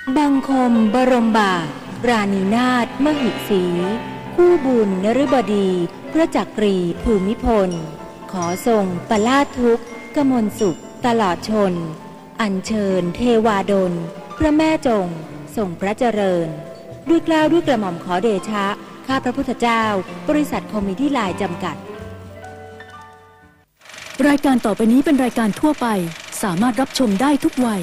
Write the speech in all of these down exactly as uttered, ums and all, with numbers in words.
บังคมบรมบาทราณีนาถมหิสีคู่บุญนฤบดีพระจักรีภูมิพลขอทรงปลาทุกข์กมลสุขตลอดชนอัญเชิญเทวาดลพระแม่จงทรงพระเจริญด้วยกล้าวด้วยกระหม่อมขอเดชะข้าพระพุทธเจ้าบริษัทคอมมิตี้ไลน์จำกัดรายการต่อไปนี้เป็นรายการทั่วไปสามารถรับชมได้ทุกวัย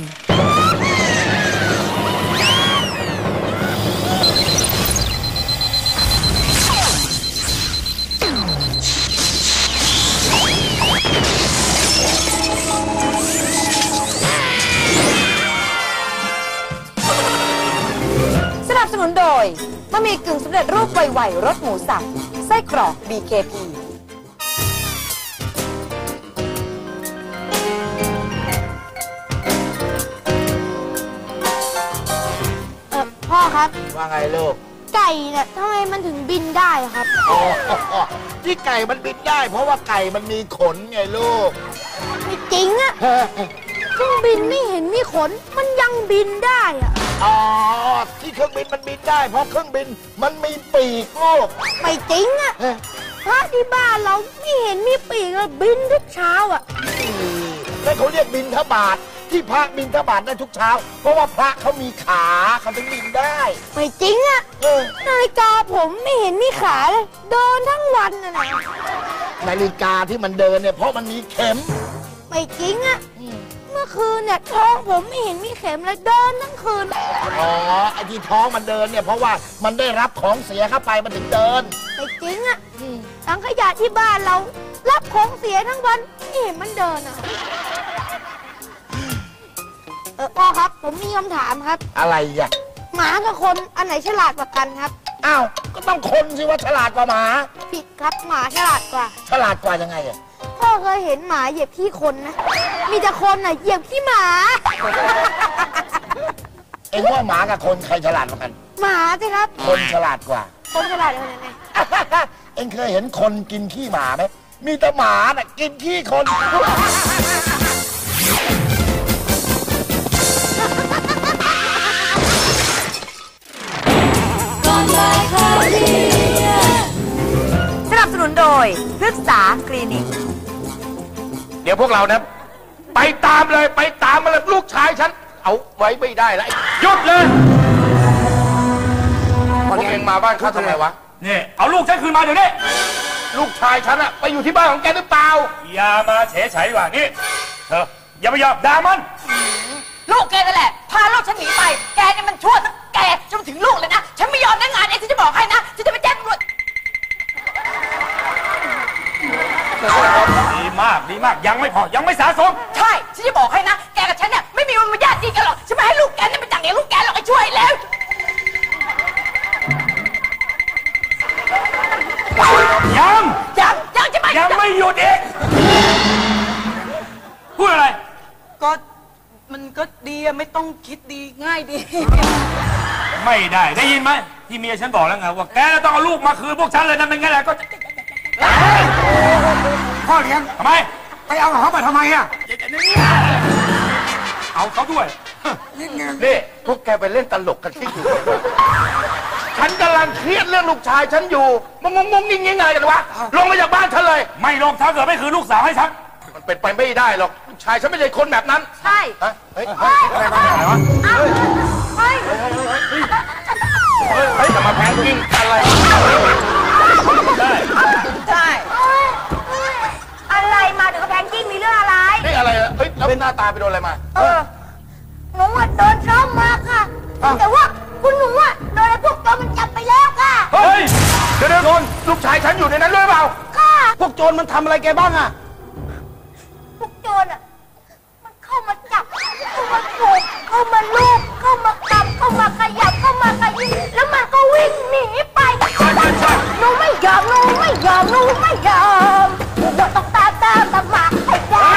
สนับสนุนโดยบะหมี่กึ่งสำเร็จรูปไวๆรสหมูสับไส้กรอก บี เค พีเออพ่อครับว่าไงลูกไก่เนี่ยทำไมมันถึงบินได้ครับอ๋อที่ไก่มันบินได้เพราะว่าไก่มันมีขนไงลูกไม่จริงอะเครื่องบินไม่เห็นมีขนมันยังบินได้อะอ๋อที่เครื่องบินมันบินได้เพราะเครื่องบินมันมีปีกลูกไม่จริงอะพระที่บ้านเราไม่เห็นมีปีกเลยบินทุกเช้าอะนั่นเขาเรียกบินทบาทที่พระบินทบาทได้ทุกเช้าเพราะว่าพระเขามีขาเขาถึงบินได้ไม่จริงอะนาฬิกาผมไม่เห็นมีขาเลยเดินทั้งวันนะนะนาฬิกาที่มันเดินเนี่ยเพราะมันมีเข็มไม่จริงอะเมื่อคืนเนี่ยท้องผมไม่เห็นมีเข็มเลยเดินทั้งคืนอ๋อไอ้ที่ท้องมันเดินเนี่ยเพราะว่ามันได้รับของเสียเข้าไปมันถึงเดินไม่จริงอะถังขยะที่บ้านเรารับของเสียทั้งวันไม่เห็นมันเดินอะเออพ่อครับผมมีคำถามครับอะไรอ่ะหมากับคนอันไหนฉลาดกว่ากันครับอ้าวก็ต้องคนสิว่าฉลาดกว่าหมาผิดครับหมาฉลาดกว่าฉลาดกว่ายังไงอ่ะพ่อเคยเห็นหมาเหยียบขี้คนนะมีแต่คนน่ะเหยียบขี้หมาเอ็งว่าหมากับคนใครฉลาดกว่ากันหมาสิครับคนฉลาดกว่าคนฉลาดกว่ายังไงเอ็งเคยเห็นคนกินขี้หมาไหมมีแต่หมาน่ะกินขี้คนสนับสนุนโดยพฤกษาคลินิกเดี๋ยวพวกเรานะไปตามเลยไปตามมาเลยลูกชายฉันเอาไว้ไม่ได้แล้วหยุดเลยพวกเองมาบ้านเขาทำไมวะนี่เอาลูกฉันคืนมาเดี๋ยวนี้ลูกชายฉันอะไปอยู่ที่บ้านของแกหรือเปล่าอย่ามาเฉยเฉยว่ะนี่เธออย่าไปยอมด่ามันลูกแกนั่นแหละพาลูกฉันหนีไปแกเนี่ยมันชั่วทั้งแกจนถึงลูกเลยนะฉันไม่ยอมนะงานเองฉันจะบอกให้นะฉันจะไปแจ้งตำรวจดีมากดีมากยังไม่พอยังไม่สะสมใช่ฉันจะบอกให้นะแกกับฉันเนี่ยไม่มีวันมาญาติดีกันหรอกฉันไม่ให้ลูกแกเนี่ยไปจังเลี้ยงลูกแกหรอกไอ้ช่วยแล้วยังยังยังจะไม่ยังไม่หยุดอีกพูดอะไรก็มันก็ดีอะไม่ต้องคิดดีง่ายดีไม่ได้ได้ยินไหมที่เมียฉันบอกแล้วไงว่าแกต้องเอาลูกมาคืนพวกฉันเลยนะเป็นไงล่ะก็พ่อเลี้ยงทำไมไปเอาเขามาทำไมอ่ะเอาเขาด้วยนี่พวกแกไปเล่นตลกกันที่อยู่ฉันกำลังเครียดเรื่องลูกชายฉันอยู่มึงงงงงิ่งยังไงกันวะลงมาจากบ้านฉันเลยไม่ลงถ้าเกิดไม่คืนลูกสาวให้ฉันมันเป็นไปไม่ได้หรอกลูกชายฉันไม่ใช่คนแบบนั้นใช่เฮ้ยอะไรมาอะไรวะเฮ้ยเฮ้ยจะมาแพงกิ้งอะไรได้ใช่อะไรมาถึงกระแพงกิ้งมีเรื่องอะไรนี่อะไรอ่ะเฮ้ยแล้วหน้าตาไปโดนอะไรมาเออหนูโดนช้อมมาค่ะแต่ว่าคุณหนูอ่ะโดนพวกโจรมันจับไปแล้วค่ะเฮ้ยเดี๋ยวโดนลูกชายฉันอยู่ในนั้นด้วยเปล่าค่ะพวกโจรมันทำอะไรแกบ้างอ่ะพวกโจรอ่ะมันเข้ามาจับเข้ามาโกงเข้ามาลูบเข้ามาจับเข้ามาขยับเข้ามาขยี้แล้วมันก็วิ่งหนีไปหนูไม่ยอมหนูไม่ยอมหนูไม่ยอมหนูต้องตามตามตามมาให้ได้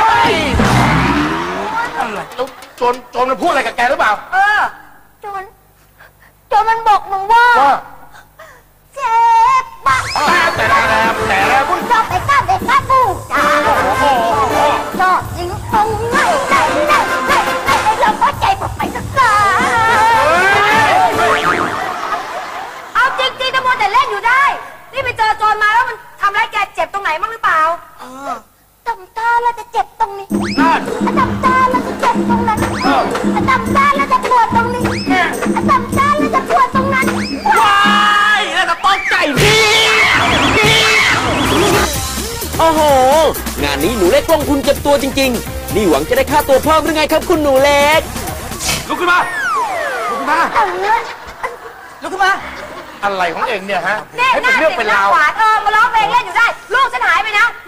อะไรแล้วโจรโจรมันพูดอะไรกับแกหรือเปล่าเออโจรโจรมันบอกหนูว่าเจ็บปะแต่แล้วแต่แล้วคุณชอบไปฆ่าเด็กฆ่าผู้ชายชอบจริงตรงไหนไหนไหนไหนไหนเราก็ใจบอกไปสักครั้งจำได้แล้วจะปวดตรงนี้จำได้แล้วจะปวดตรงนั้นว้ายแล้วก็ตกใจพี่โอ้โหงานนี้หนูเล็กลงทุนเก็บตัวจริงๆนี่หวังจะได้ค่าตัวเพิ่มหรือไงครับคุณหนูเล็กลุกขึ้นมาลุกขึ้นมาลุกขึ้นมาอะไรของเองเนี่ยฮะเนี่ยหน้าเด็กหน้าหวานเออมาร้องเพลงเล่นอยู่ได้ลูกฉันหายไปนะ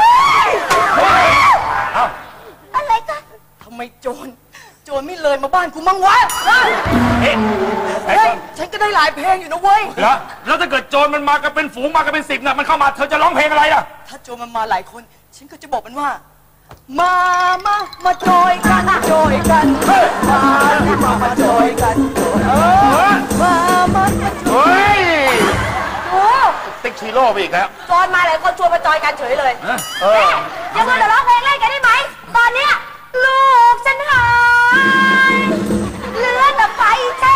อะไรกันทำไมโจรโจรไม่เลยมาบ้านกูมั่งวะเฮ้ยฉันก็ได้หลายเพลงอยู่นะเว้ยแล้วแล้วถ้าเกิดโจรมันมากันเป็นฝูงมากันเป็นสิบน่ะมันเข้ามาเธอจะร้องเพลงอะไรล่ะถ้าโจรมันมาหลายคนฉันก็จะบอกมันว่ามามามาโจยกันโจยกันมามามาโจยกันมามาเฮ้ยโอ้ติ๊กชีโร่ไปอีกแล้วโจรมาหลายคนชวนมาจอยกันเฉยเลยเออยังไงเดี๋ยวร้องเพลงเล่นกันได้ไหมตอนเนี้ยลูกฉันหายเหลือแต่ไฟแช็ค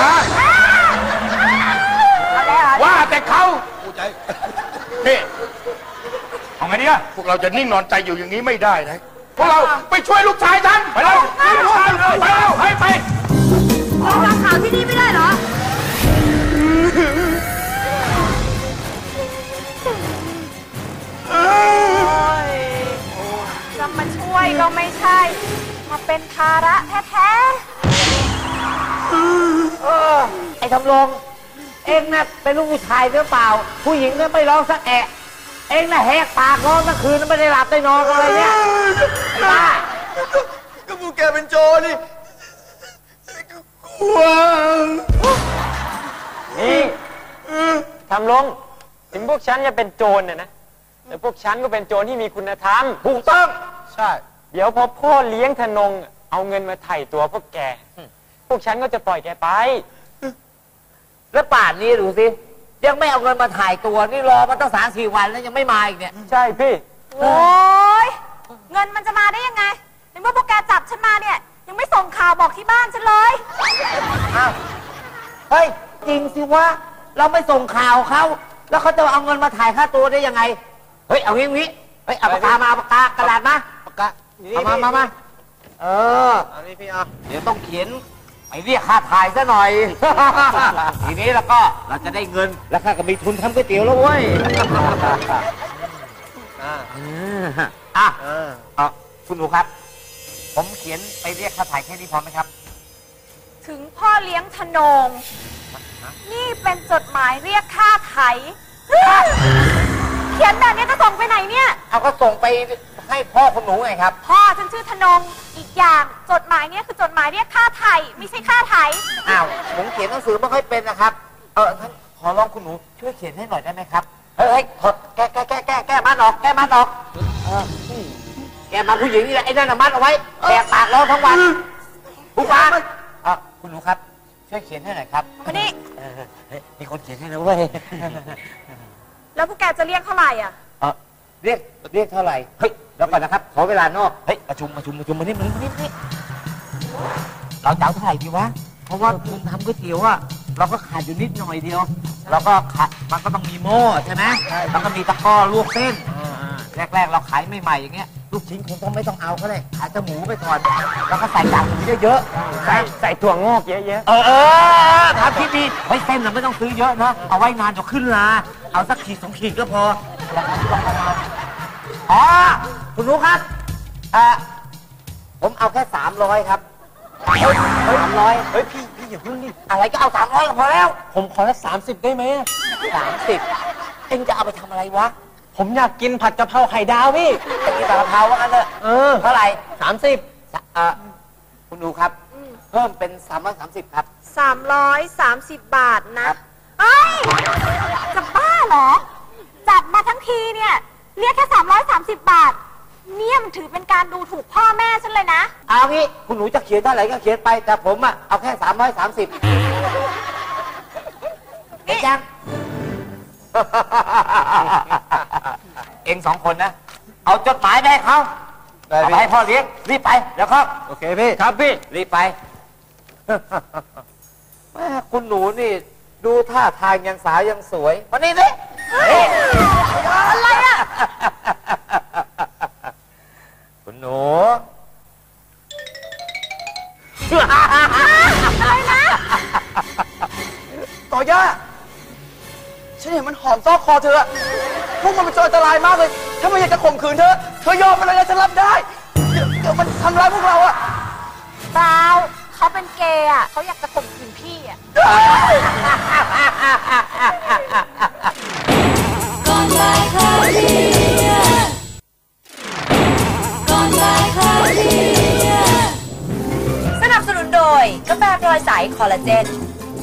ว่าแต่เขานี่เอาไงดีอะพวกเราจะนิ่งนอนใจอยู่อย่างนี้ไม่ได้นะพวกเราไปช่วยลูกชายฉันไปแล้วไปแล้วไปแล้วไปไปฟังข่าวที่นี่ไม่ได้เหรอจะมาช่วยก็ไม่ใช่มาเป็นภาระแท้ๆเออไอ้ทำลงเองน่ะเป็นลูกผู้ชายหรือเปล่าผู้หญิงน่ะไม่ร้องสักแอะเองน่ะแหกปากร้องทั้งคืนไม่ได้หลับได้นอนอะไรเนี่ยไอ้บ้าก็พวกแกเป็นโจรนี่กลัวนี่ทำลงถึงพวกฉันจะเป็นโจรน่ะนะแต่พวกฉันก็เป็นโจรที่มีคุณธรรมถูกต้องใช่เดี๋ยวพอพ่อเลี้ยงธนงเอาเงินมาไถ่ตัวพวกแกพวกฉันก็จะปล่อยแกไปแล้วป่านนี้ดูสิยังไม่เอาเงินมาถ่ายตัวนี่รอมาตั้งสามสี่วันแล้วยังไม่มาอีกเนี่ยใช่พี่โอ้ยเงินมันจะมาได้ยังไงในเมื่อพวกแกจับฉันมาเนี่ยยังไม่ส่งข่าวบอกที่บ้านฉันเลยอ้าวเฮ้ยจริงสิวะเราไม่ส่งข่าวเขาแล้วเขาจะเอาเงินมาถ่ายค่าตัวได้ยังไงเฮ้ยเอางี้งี้เฮ้ยเอาปากกามาปากกากระดาษมาปากกาเอามามามาเอออันนี้พี่เอาเดี๋ยวต้องเขียนไปเรียกค่าถ่ายซะหน่อยทีนี้แล้วก็เราจะได้เงินแล้วข้าก็มีทุนทำก๋วยเตี๋ยวแล้วเว้ยอ่ะอ่ะคุณหนูครับผมเขียนไปเรียกค่าถ่ายแค่นี้พอไหมครับถึงพ่อเลี้ยงธนงนี่เป็นจดหมายเรียกค่าไถ่เขียนแบบนี้จะส่งไปไหนเนี่ยเอาก็ส่งไปให้พ่อคุณหนูไงครับพ่อฉันชื่อธนงอีกอย่างจดหมายนี้คือจดหมายเรียกค่าไถ่ไม่ใช่ค่าไถ่อ้าวผมเขียนหนังสือไม่ค่อยเป็นนะครับเออท่านขอร้องคุณหนูช่วยเขียนให้หน่อยได้ไหมครับเฮ้ยถอดแก้แก้แก้แก้แก้มัดออกแก้มัดออกแกมาผู้หญิงนี่แหละไอ้นั่นมัดเอาไว้แกปากร้องทั้งวันผู้ฟังอ่ะคุณหนูครับช่วยเขียนให้หน่อยครับมานี่มีคนเขียนให้แล้วเว้ยแล้วพวกแกจะเรียกเท่าไหร่อ่ะเออเรียกเรียกเท่าไหร่เฮ้ยแล้วก่อนนะครับขอเวลานอกเฮ้ยประชุมประชุมประชุมมานี่มานี่มานี่เราจะเอาเท่าไหร่ดีวะเพราะว่าคุณทำก๋วยเตี๋ยวอะเราก็ขาดอยู่นิดหน่อยเดียวเราก็ขาดมันก็ต้องมีหม้อใช่ไหมแล้วก็มีตะกร้อลวกเส้นแรกๆเราขายไม่ใหม่อย่างเงี้ยลูกชิ้นคงต้องไม่ต้องเอาก็ได้ขายแต่หมูไปก่อนแล้วก็ใส่กากหมูเยอะๆใส่ใส่ถั่วงอกเยอะๆเออเออทำที่ดีไว้เส้นเราไม่ต้องซื้อเยอะนะเอาไว้นานจะขึ้นลาเอาสักขีดสองขีดก็พออ๋อคุณรู้ครับอ่าผมเอาแค่สามร้อยครับสามร้อยเฮ้ยพี่พี่อย่าพึ่งดิอะไรก็เอาสามร้อยก็พอแล้วผมขอแค่สามสิบได้ไหมสามสิบเอ็งจะเอาไปทำอะไรวะผมอยากกินผัดกะเพราไข่ดาวพี่จะกินผัดกะเพราว่างั้นเถอะเออเท่าไหร่สามสิบอ่าคุณดูครับเพิ่มเป็นสามร้อยสามสิบครับสามร้อยสามสิบบาทนะเอ้ยจะบ้าเหรอจัดมาทั้งทีเนี่ยเรียกแค่สามร้อยสามสิบบาทเนี่ยมันถือเป็นการดูถูกพ่อแม่ฉันเลยนะเอางี้คุณหนูจะเขียนเท่าไหร่ก็เขียนไปแต่ผมอะเอาแค่สามร้อยสามสิบเอ็งยังเอ็งสองคนนะเอาจดหมายไปให้เขาเอาไปให้พ่อเลี้ยงรีบไปแล้วครับโอเคพี่ครับพี่รีบไปแม่คุณหนูนี่ดูท่าทางยังสาวยังสวยมานี่สิอะไรอะคุณหนูอะไรนะต่อย่าฉันเห็นมันหอมซอกคอเธอพวกมันเป็นโจรอันตรายมากเลยถ้าไม่อยากจะข่มขืนเธอเธอยอมมันเลยนะฉันรับได้เดี๋ยวเดี๋ยวมันทำร้ายพวกเราอะเปล่าเขาเป็นเกย์อ่ะเขาอยากจะข่มขืนพี่อ่ะก่อนบ่ายคลายเครียดก่อนบ่ายคลายเครียดสนับสนุนโดยกาแฟพลอยใสคอลลาเจน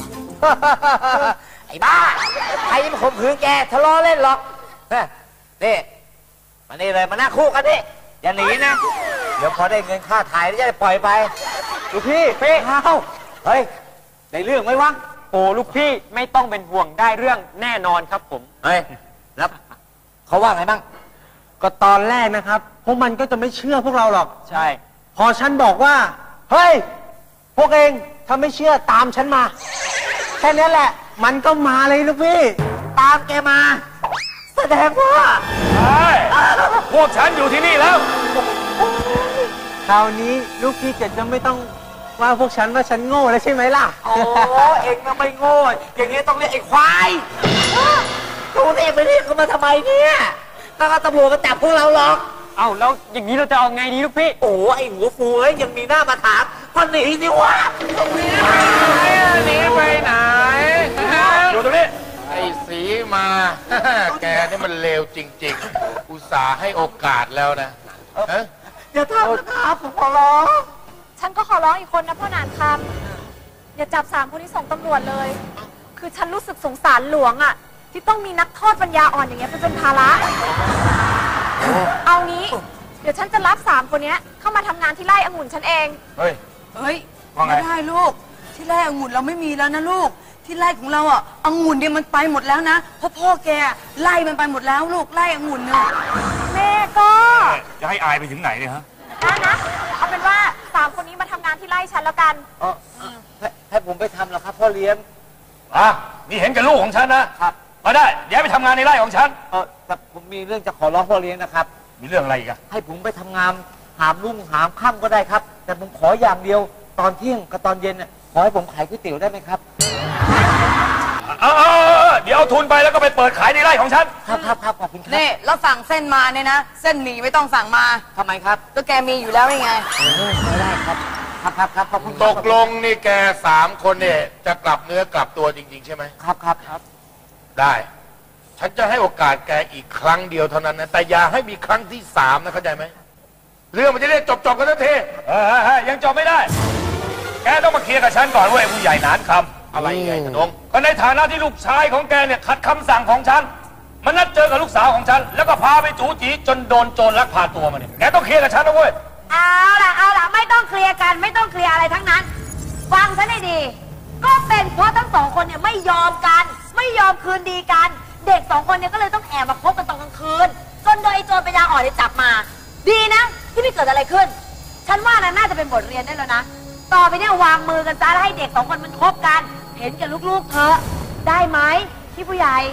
ไอ้บ้าใครจะมาข่มขืนแกทะเลาะเล่นหรอกนี่มานี่เลยมาหน้าคู่กันนี่อย่าหนีนะ เดี๋ยวพอได้เงินค่าถ่ายแล้วจะได้ปล่อยไปลูกพี่พี่เอ้าเฮ้ยได้เรื่องไหมวะโอ้ลูกพี่ไม่ต้องเป็นห่วงได้เรื่องแน่นอนครับผมเฮ้ยแล้วเขาว่าไงบ้างก็ตอนแรกนะครับพวกมันก็จะไม่เชื่อพวกเราหรอกใช่พอฉันบอกว่าเฮ้ยพวกเองถ้าไม่เชื่อตามฉันมาแค่นี้แหละมันก็มาเลยลูกพี่ตามแกมาแสดงว่าใช่พวกฉันอยู่ที่นี่แล้วคราวนี้ลูกพี่เจ็ดจะไม่ต้องว่าพวกฉันว่าฉันโง่แล้วใช่ไหมล่ะโอ้เองก็ไม่โง่อย่างนี้ต้องเรียกไอ้ควายตัวเองไปเรียกเขามาทำไมเนี่ยถ้าตำรวจมาจับพวกเราหรอกเอ้าแล้วอย่างนี้เราจะเอาไงดีลูกพี่โอ้ไอ้หัวฟูเอ้ยยังมีหน้ามาถามพอหนีสิวะหนีไปหนีไปไหนอยู่ตรงนี้ไอ้สีมา แกนี่มันเลวจริงๆอุตส่าห์ให้โอกาสแล้วนะอย่าทำนะครับผมขอร้องฉันก็ขอร้องอีกคนนะพ่อนานคำอย่าจับสามคนที่ส่งตำรวจเลยคือฉันรู้สึกสงสารหลวงอ่ะที่ต้องมีนักโทษปัญญาอ่อนอย่างเงี้ยเป็นภาระเอางี้เดี๋ยวฉันจะรับสามคนนี้เข้ามาทำงานที่ไร่องุ่นฉันเองเฮ้ยเฮ้ยไม่ได้ลูกที่ไร่องุ่นเราไม่มีแล้วนะลูกที่ไร่ของเราอ่ะองุ่นเนี่ยมันไปหมดแล้วนะเพราะพ่อแกไล่มันไปหมดแล้วลูกไร่องุ่นเนี่ยแม่ก็จะให้อายไปถึงไหนเนี่ยฮะได้นะเอาเป็นว่าสามคนนี้มาทำงานที่ไร่ฉันแล้วกันอ๋อให้ผมไปทำเหรอครับพ่อเลี้ยงอ่ะนี่เห็นกับลูกของฉันนะครับมาได้เดี๋ยวไปทำงานในไร่ของฉันเออแต่ผมมีเรื่องจะขอร้องพ่อเลี้ยงนะครับมีเรื่องอะไรอีกอะให้ผมไปทำงานหามรุ่งหามค่ำก็ได้ครับแต่ผมขออย่างเดียวตอนเที่ยงกับตอนเย็นน่ะขอให้ผมขายก๋วยเตี๋ยวได้ไหมครับเออเดี๋ยวเอาทุนไปแล้วก็ไปเปิดขายในไร่ของฉันครับครับครับขอบคุณครับนี่แล้วสั่งเส้นมาเนี่ยนะเส้นหมี่ไม่ต้องสั่งมาทำไมครับก็แกมีอยู่แล้วยังไงไม่ได้ครับครับครับครับขอบคุณตกลงนี่แกสามคนเนี่ยจะกลับเนื้อกลับตัวจริงๆใช่ไหมครับครับครับได้ฉันจะให้โอกาสแกอีกครั้งเดียวเท่านั้นนะแต่อย่าให้มีครั้งที่สามนะเข้าใจไหมเรื่องมันจะได้จบจบกันทันทีเฮ้ยยังจบไม่ได้แกต้องมาเคลียร์กับฉันก่อนเว้ยผู้ใหญ่หนานคำอะไรไงกระดงก็ในฐานะที่ลูกชายของแกเนี่ยขัดคำสั่งของฉันมันนัดเจอกับลูกสาวของฉันแล้วก็พาไปจู๋จีจนโดนโจรลักพาตัวมาเนี่ยแกต้องเคลียร์กับฉันนะเว้ยเอาล่ะเอาล่ะไม่ต้องเคลียร์กันไม่ต้องเคลียร์อะไรทั้งนั้นฟังฉันให้ดีก็เป็นเพราะทั้งสองคนเนี่ยไม่ยอมกันไม่ยอมคืนดีกันเด็กสองคนเนี่ยก็เลยต้องแอบมาพบกันตอนกลางคืนจนโดยโจรปัญญาอ่อนได้จับมาดีนะที่ไม่เกิดอะไรขึ้นฉันว่านะน่าจะเป็นบทเรียนได้แล้วนะต่อไปเนี่ยวางมือกันซะแล้วให้เด็กสองคนมันคบกันเห็นกับลูกๆเธอได้ไหมพี่ผู้ใหญ่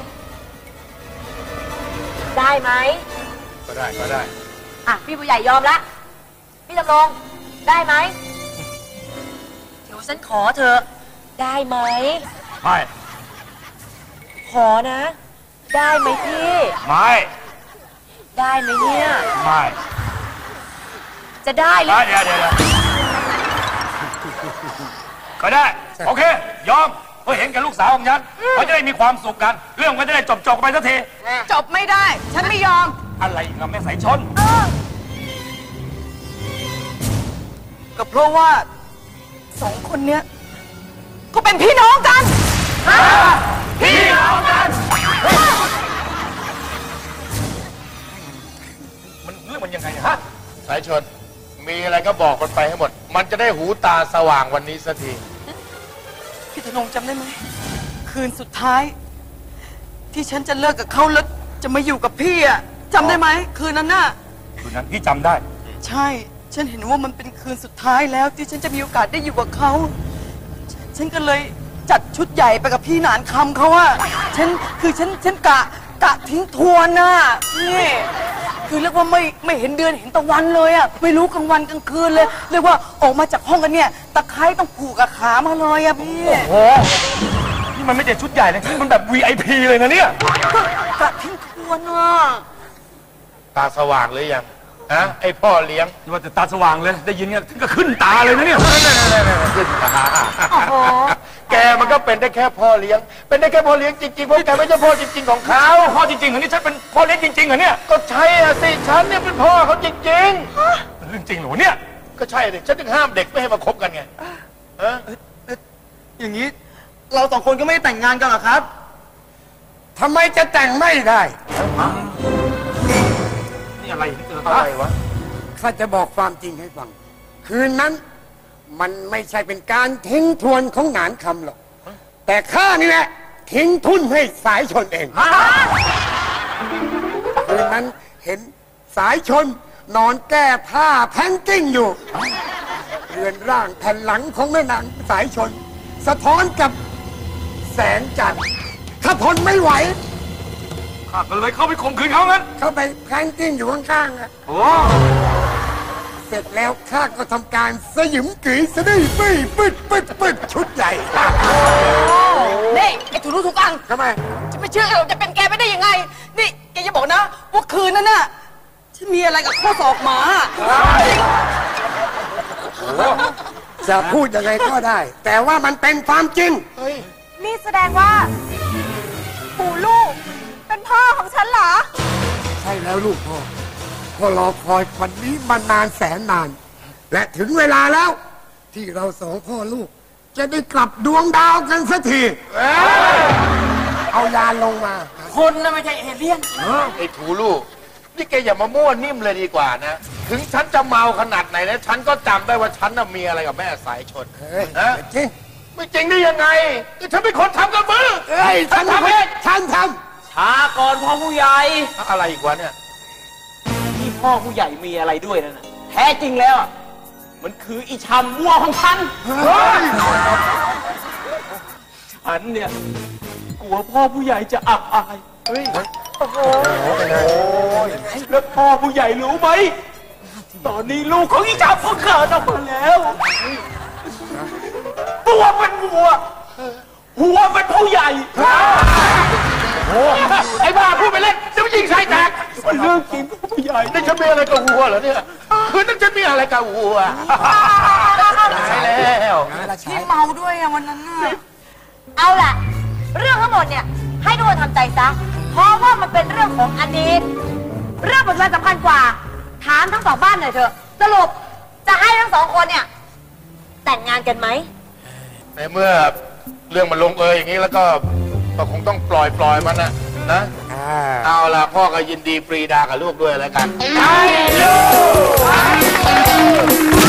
ได้ไหมก็ได้ก็ได้อ่ะพี่ผู้ใหญ่ยอมละพี่จำลองได้ไหมเดี๋ยวฉันขอเธอได้ไหมไม่ขอนะได้ไหมพี่ไม่ได้ไหมเนี่ยไม่จะได้หรือเดี๋ยวเดี๋ยวก็ได้โอเคยอมเพื่อเห็นกับลูกสาวของฉันเขาจะได้มีความสุขกันเรื่องก็จะได้จบจบไปสักทีจบไม่ได้ฉันไม่ยอมอะไรอีกล่ะแม่สายชนก็เพราะว่าสองคนเนี้ยก็เป็นพี่น้องกันพี่น้องกันมันเรื่องมันยังไงฮะสายชนมีอะไรก็บอกมันไปให้หมดมันจะได้หูตาสว่างวันนี้สักทีพี่ธนงจำได้ไหมคืนสุดท้ายที่ฉันจะเลิกกับเขาแล้วจะมาอยู่กับพี่อ่ะจำได้ไหมคืนนั้นน่ะคืนนั้นพี่จำได้ใช่ฉันเห็นว่ามันเป็นคืนสุดท้ายแล้วที่ฉันจะมีโอกาสได้อยู่กับเขาฉันก็เลยจัดชุดใหญ่ไปกับพี่หนานคำเขาอะฉันคือฉันฉันกะกะทิ้งทวนน่ะนี่คือเรียกว่าไม่ไม่เห็นเดือนเห็นตะวันเลยอ่ะไม่รู้กลางวันกลางคืนเลยเรียกว่าออกมาจากห้องกันเนี่ยตะไคร้ต้องผูกกับขามาเลยอ่ะพี่โอ้นี่มันไม่ใช่ชุดใหญ่เลยมันแบบ วี ไอ พี เลยนะเนี่ยกะทิ้งทวนอ่ะตาสว่างเลยยังฮะไอพ่อเลี้ยงว่าจะตาสว่างเลยได้ยินเนี่ยถึงก็ขึ้นตาเลยนะเนี่ยขึ้นตาแกมันก็เป็นได้แค่พ่อเลี้ยงเป็นได้แค่พ่อเลี้ยงจริงๆเพราะแกไม่ใช่พ่อจริงๆของเขาพ่อจริงๆเหรอนี่ฉันเป็นพ่อเลี้ยงจริงๆเหรอเนี่ยก็ใช่อะสิฉันเนี่ยเป็นพ่อเขาจริงๆเรื่องจริงเหรอเนี่ยก็ใช่เลยฉันถึงห้ามเด็กไม่ให้มาคบกันไงฮะอย่างนี้เราสองคนก็ไม่ได้แต่งงานกันหรอครับทำไมจะแต่งไม่ได้นี่อะไรอะไรวะข้าจะบอกความจริงให้ฟังคืนนั้นมันไม่ใช่เป็นการทิ้งทวนของหนานคำหรอกแต่ข้านี่แหละทิ้งทุนให้สายชนเองคืนนั้นเห็นสายชนนอนแก้ผ้าแพนกิ้งอยู่เรือนร่างแผ่นหลังของแม่นางสายชนสะท้อนกับแสงจันทร์ถ้าทนไม่ไหวข้าก็เลยเข้าไปข่มขืนเขางั้นเข้าไปแพนกิ้งอยู่ข้างๆอ่ะโอ้เสร็จแล้วข้าก็ทำการสยิมกรีสะดื้อปื้ดปื้ดปื้ดปื้ดชุดใหญ่นี่ไอ้ถูรู้ถูกอังทำไมจะไม่เชื่อเราจะเป็นแกไม่ได้ยังไงนี่แกจะบอกนะว่าคืนนั้นน่ะฉันมีอะไรกับข้อศอกหมาจะพูดยังไงก็ได้แต่ว่ามันเป็นความจริงนี่แสดงว่าปู่ลูกเป็นพ่อของฉันเหรอใช่แล้วลูกพ่อพ่อรอคอยวันนี้มานานแสนนานและถึงเวลาแล้วที่เราสองพ่อลูกจะได้กลับดวงดาวกันสักทีเอายานลงมาคนนะไม่ใช่เอเลี่ยนไอ้ถูลูกนี่แกอย่ามามั่วนิ่มเลยดีกว่านะถึงฉันจะเมาขนาดไหนแล้วฉันก็จำได้ว่าฉันน่ะมีอะไรกับแม่สายชนนะจริงไม่จริงได้ยังไงก็ฉันเป็นคนทำกับมือเอ้ยฉันทำเองฉันทำช้าก่อนพ่อผู้ใหญ่อะไรอีกวะเนี่ยที่พ่อผู้ใหญ่มีอะไรด้วยนั่นนะแท้จริงแล้วมันคืออีชำวัวของฉันฉันเนี่ยกลัวพ่อผู้ใหญ่จะอับอายโอ้โหแล้วพ่อผู้ใหญ่รู้ไหมตอนนี้ลูกของอีชำเขาเกิดออกมาแล้วตัวเป็นวัวหัวเป็นผู้ใหญ่ไอ้บ้าพูดไปเล่นจะไม่ยิงใส่แตกมันเรื่องจริงผู้ใหญ่นี่ฉันมีอะไรกับวัวเหรอเนี่ยคือนั่นฉันมีอะไรกับวัวใช่แล้วที่เมาด้วยอะวันนั้นน่ะเอาล่ะเรื่องทั้งหมดเนี่ยให้ทุกคนทำใจซะเพราะว่ามันเป็นเรื่องของอดีตเรื่องปัจจุบันสำคัญกว่าถามทั้งสองบ้านหน่อยเถอะสรุปจะให้ทั้งสองคนเนี่ยแต่งงานกันไหมในเมื่อเรื่องมันลงเอยอย่างนี้แล้วก็ก็คงต้องปล่อยปล่อยมันนะนะเอาล่ะพ่อก็ยินดีปรีดากับลูกด้วยแล้วกัน